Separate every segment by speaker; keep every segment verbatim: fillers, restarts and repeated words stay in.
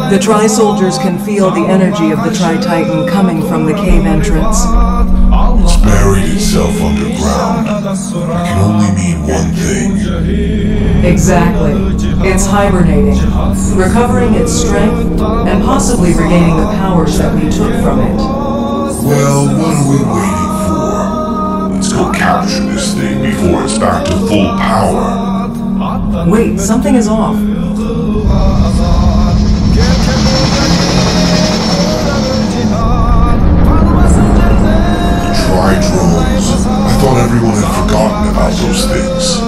Speaker 1: The Tri-Soldiers can feel the energy of the Tri-Titan coming from the cave entrance.
Speaker 2: It's buried itself underground. It can only mean one thing.
Speaker 1: Exactly. It's hibernating, recovering its strength, and possibly regaining the powers that we took from it.
Speaker 2: Well, what are we waiting for? Let's go capture this thing before it's back to full power.
Speaker 1: Wait, something is off.
Speaker 2: Tri-drones. I thought everyone had forgotten about those things.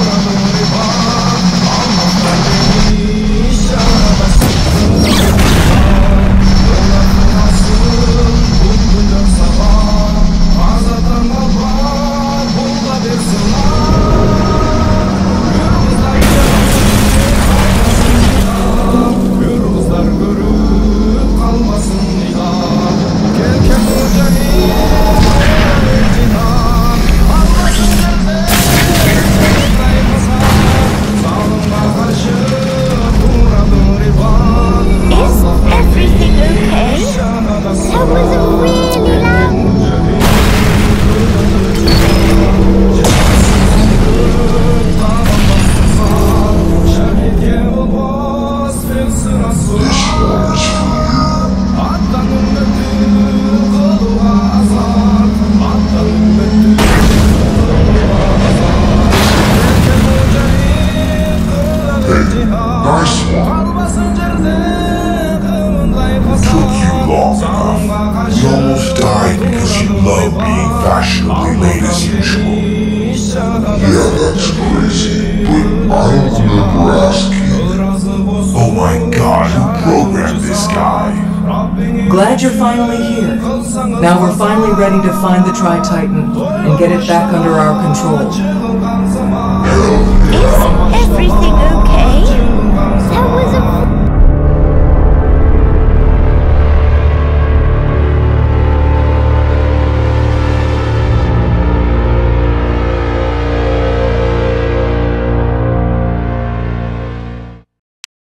Speaker 2: Fashionably late as usual. Yeah, that's crazy, but I don't remember asking. Oh my god, who programmed this guy?
Speaker 1: Glad you're finally here. Now we're finally ready to find the Tri-Titan and get it back under our control.
Speaker 2: Hell yeah.
Speaker 3: Is everything okay?